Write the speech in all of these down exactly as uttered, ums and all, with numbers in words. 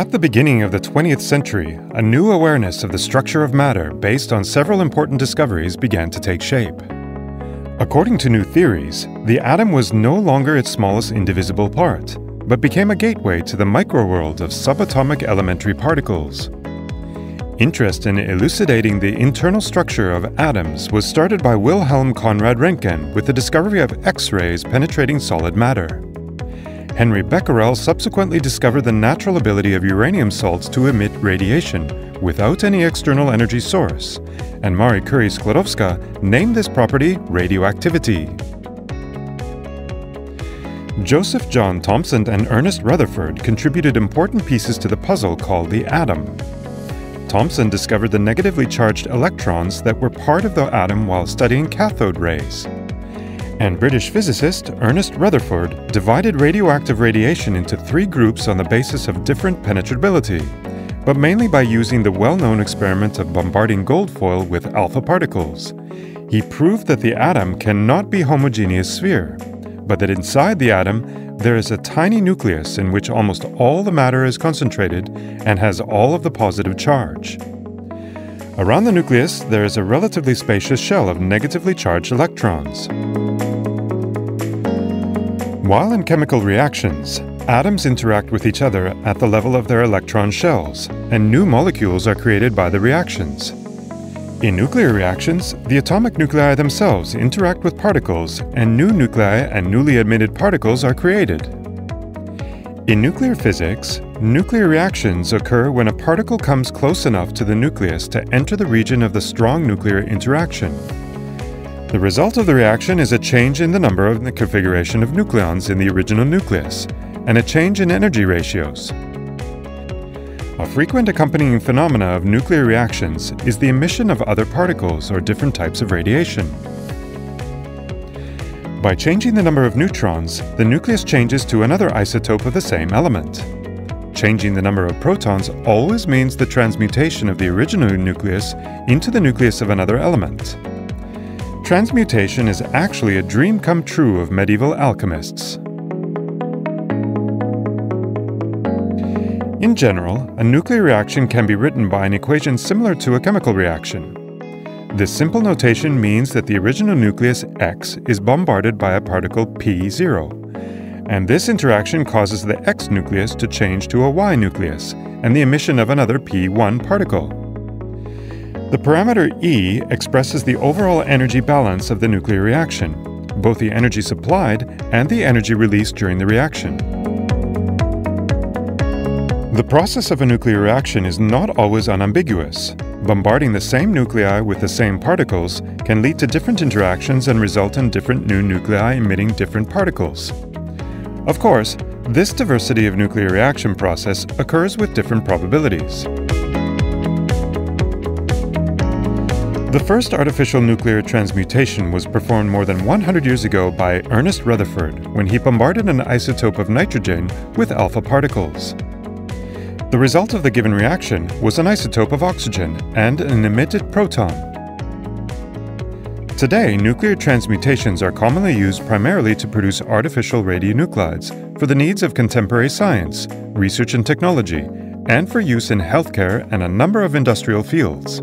At the beginning of the twentieth century, a new awareness of the structure of matter based on several important discoveries began to take shape. According to new theories, the atom was no longer its smallest indivisible part, but became a gateway to the microworld of subatomic elementary particles. Interest in elucidating the internal structure of atoms was started by Wilhelm Conrad Roentgen with the discovery of X-rays penetrating solid matter. Henri Becquerel subsequently discovered the natural ability of uranium salts to emit radiation without any external energy source, and Marie Curie Skłodowska named this property radioactivity. Joseph John Thomson and Ernest Rutherford contributed important pieces to the puzzle called the atom. Thomson discovered the negatively charged electrons that were part of the atom while studying cathode rays. And British physicist Ernest Rutherford divided radioactive radiation into three groups on the basis of different penetrability, but mainly by using the well-known experiment of bombarding gold foil with alpha particles. He proved that the atom cannot be a homogeneous sphere, but that inside the atom there is a tiny nucleus in which almost all the matter is concentrated and has all of the positive charge. Around the nucleus there is a relatively spacious shell of negatively charged electrons. While in chemical reactions, atoms interact with each other at the level of their electron shells, and new molecules are created by the reactions. In nuclear reactions, the atomic nuclei themselves interact with particles, and new nuclei and newly emitted particles are created. In nuclear physics, nuclear reactions occur when a particle comes close enough to the nucleus to enter the region of the strong nuclear interaction. The result of the reaction is a change in the number of the configuration of nucleons in the original nucleus, and a change in energy ratios. A frequent accompanying phenomena of nuclear reactions is the emission of other particles or different types of radiation. By changing the number of neutrons, the nucleus changes to another isotope of the same element. Changing the number of protons always means the transmutation of the original nucleus into the nucleus of another element. Transmutation is actually a dream come true of medieval alchemists. In general, a nuclear reaction can be written by an equation similar to a chemical reaction. This simple notation means that the original nucleus X is bombarded by a particle P zero, and this interaction causes the X nucleus to change to a Y nucleus and the emission of another P one particle. The parameter E expresses the overall energy balance of the nuclear reaction, both the energy supplied and the energy released during the reaction. The process of a nuclear reaction is not always unambiguous. Bombarding the same nuclei with the same particles can lead to different interactions and result in different new nuclei emitting different particles. Of course, this diversity of nuclear reaction process occurs with different probabilities. The first artificial nuclear transmutation was performed more than one hundred years ago by Ernest Rutherford when he bombarded an isotope of nitrogen with alpha particles. The result of the given reaction was an isotope of oxygen and an emitted proton. Today, nuclear transmutations are commonly used primarily to produce artificial radionuclides for the needs of contemporary science, research and technology, and for use in healthcare and a number of industrial fields.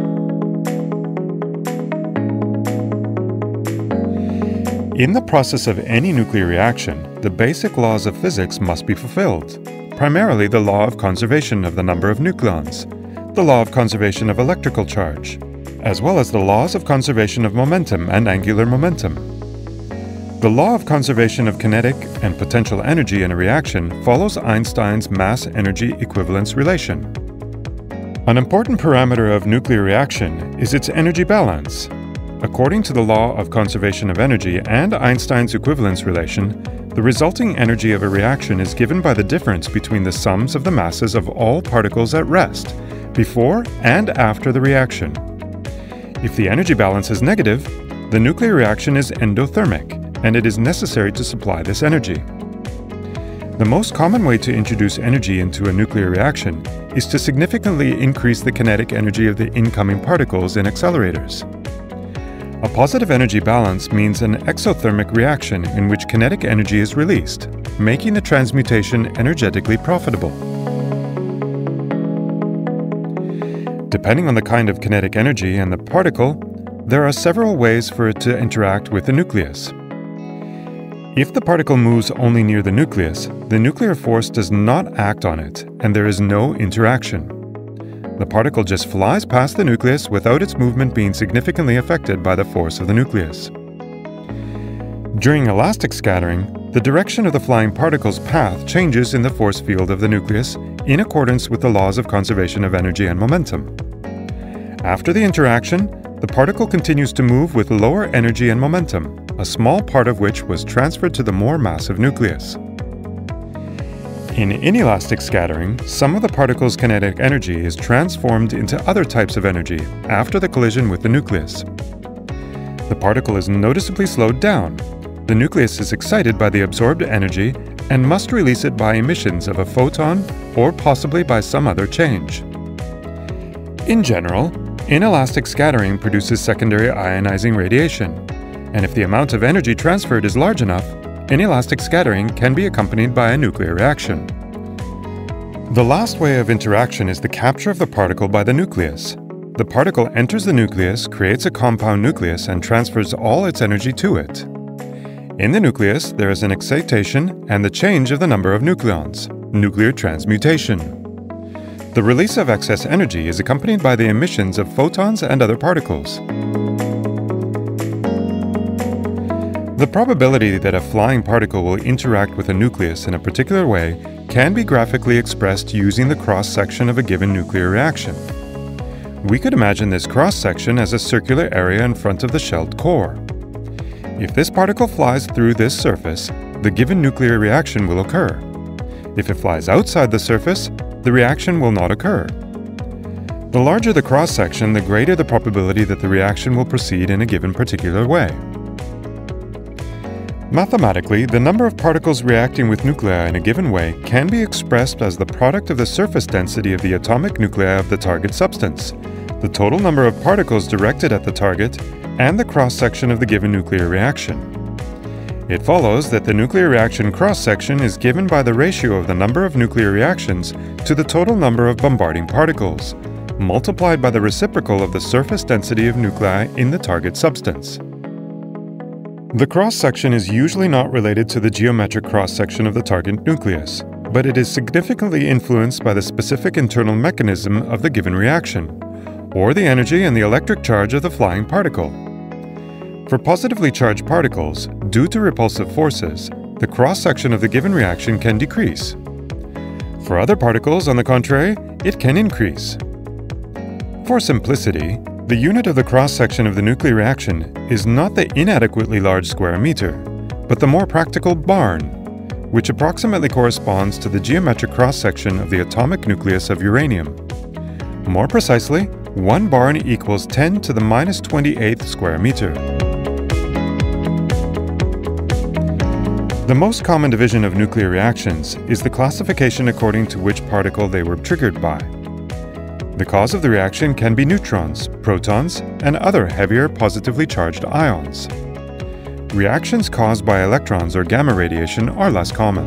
In the process of any nuclear reaction, the basic laws of physics must be fulfilled, primarily the law of conservation of the number of nucleons, the law of conservation of electrical charge, as well as the laws of conservation of momentum and angular momentum. The law of conservation of kinetic and potential energy in a reaction follows Einstein's mass-energy equivalence relation. An important parameter of nuclear reaction is its energy balance. According to the law of conservation of energy and Einstein's equivalence relation, the resulting energy of a reaction is given by the difference between the sums of the masses of all particles at rest, before and after the reaction. If the energy balance is negative, the nuclear reaction is endothermic, and it is necessary to supply this energy. The most common way to introduce energy into a nuclear reaction is to significantly increase the kinetic energy of the incoming particles in accelerators. A positive energy balance means an exothermic reaction in which kinetic energy is released, making the transmutation energetically profitable. Depending on the kind of kinetic energy and the particle, there are several ways for it to interact with the nucleus. If the particle moves only near the nucleus, the nuclear force does not act on it, and there is no interaction. The particle just flies past the nucleus without its movement being significantly affected by the force of the nucleus. During elastic scattering, the direction of the flying particle's path changes in the force field of the nucleus in accordance with the laws of conservation of energy and momentum. After the interaction, the particle continues to move with lower energy and momentum, a small part of which was transferred to the more massive nucleus. In inelastic scattering, some of the particle's kinetic energy is transformed into other types of energy after the collision with the nucleus. The particle is noticeably slowed down. The nucleus is excited by the absorbed energy and must release it by emissions of a photon or possibly by some other change. In general, inelastic scattering produces secondary ionizing radiation, and if the amount of energy transferred is large enough, inelastic scattering can be accompanied by a nuclear reaction. The last way of interaction is the capture of the particle by the nucleus. The particle enters the nucleus, creates a compound nucleus, and transfers all its energy to it. In the nucleus, there is an excitation and the change of the number of nucleons, nuclear transmutation. The release of excess energy is accompanied by the emissions of photons and other particles. The probability that a flying particle will interact with a nucleus in a particular way can be graphically expressed using the cross-section of a given nuclear reaction. We could imagine this cross-section as a circular area in front of the shelled core. If this particle flies through this surface, the given nuclear reaction will occur. If it flies outside the surface, the reaction will not occur. The larger the cross-section, the greater the probability that the reaction will proceed in a given particular way. Mathematically, the number of particles reacting with nuclei in a given way can be expressed as the product of the surface density of the atomic nuclei of the target substance, the total number of particles directed at the target, and the cross-section of the given nuclear reaction. It follows that the nuclear reaction cross-section is given by the ratio of the number of nuclear reactions to the total number of bombarding particles, multiplied by the reciprocal of the surface density of nuclei in the target substance. The cross-section is usually not related to the geometric cross-section of the target nucleus, but it is significantly influenced by the specific internal mechanism of the given reaction, or the energy and the electric charge of the flying particle. For positively charged particles, due to repulsive forces, the cross-section of the given reaction can decrease. For other particles, on the contrary, it can increase. For simplicity, the unit of the cross-section of the nuclear reaction is not the inadequately large square meter, but the more practical barn, which approximately corresponds to the geometric cross-section of the atomic nucleus of uranium. More precisely, one barn equals ten to the minus twenty-eighth square meter. The most common division of nuclear reactions is the classification according to which particle they were triggered by. The cause of the reaction can be neutrons, protons, and other heavier positively charged ions. Reactions caused by electrons or gamma radiation are less common.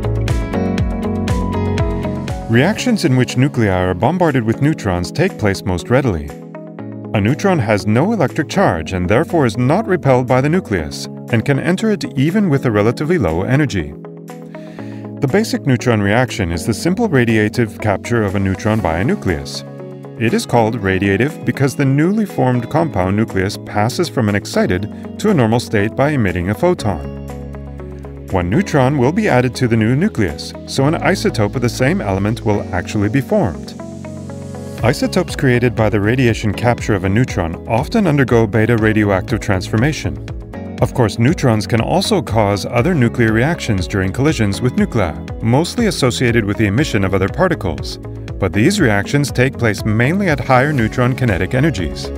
Reactions in which nuclei are bombarded with neutrons take place most readily. A neutron has no electric charge and therefore is not repelled by the nucleus, and can enter it even with a relatively low energy. The basic neutron reaction is the simple radiative capture of a neutron by a nucleus. It is called radiative because the newly formed compound nucleus passes from an excited to a normal state by emitting a photon. One neutron will be added to the new nucleus, so an isotope of the same element will actually be formed. Isotopes created by the radiation capture of a neutron often undergo beta radioactive transformation. Of course, neutrons can also cause other nuclear reactions during collisions with nuclei, mostly associated with the emission of other particles. But these reactions take place mainly at higher neutron kinetic energies.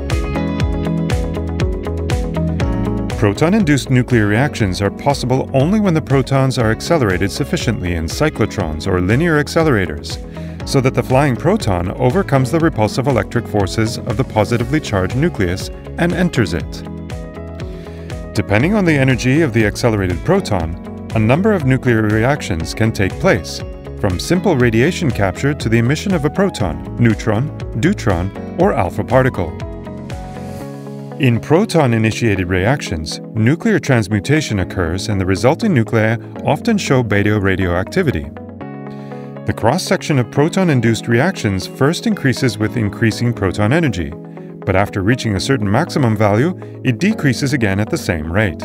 Proton-induced nuclear reactions are possible only when the protons are accelerated sufficiently in cyclotrons or linear accelerators, so that the flying proton overcomes the repulsive electric forces of the positively charged nucleus and enters it. Depending on the energy of the accelerated proton, a number of nuclear reactions can take place, from simple radiation capture to the emission of a proton, neutron, deuteron, or alpha particle. In proton-initiated reactions, nuclear transmutation occurs and the resulting nuclei often show beta radioactivity. The cross-section of proton-induced reactions first increases with increasing proton energy, but after reaching a certain maximum value, it decreases again at the same rate.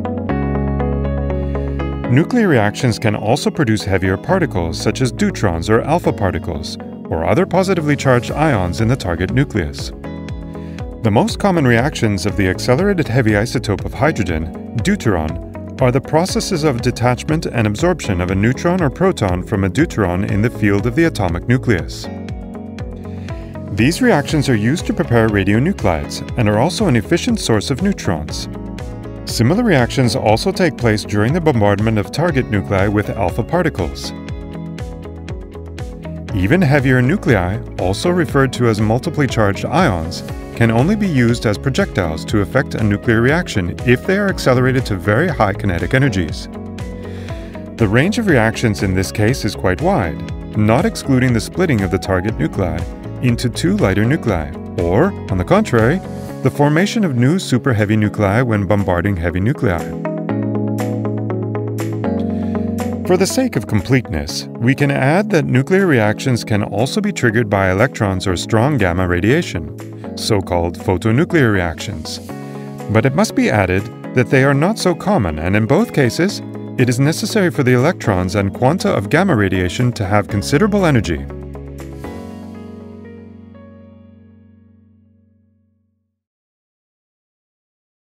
Nuclear reactions can also produce heavier particles such as deuterons or alpha particles, or other positively charged ions in the target nucleus. The most common reactions of the accelerated heavy isotope of hydrogen, deuteron, are the processes of detachment and absorption of a neutron or proton from a deuteron in the field of the atomic nucleus. These reactions are used to prepare radionuclides and are also an efficient source of neutrons. Similar reactions also take place during the bombardment of target nuclei with alpha particles. Even heavier nuclei, also referred to as multiply charged ions, can only be used as projectiles to affect a nuclear reaction if they are accelerated to very high kinetic energies. The range of reactions in this case is quite wide, not excluding the splitting of the target nuclei into two lighter nuclei, or, on the contrary, the formation of new super-heavy nuclei when bombarding heavy nuclei. For the sake of completeness, we can add that nuclear reactions can also be triggered by electrons or strong gamma radiation, so-called photonuclear reactions. But it must be added that they are not so common, and in both cases, it is necessary for the electrons and quanta of gamma radiation to have considerable energy.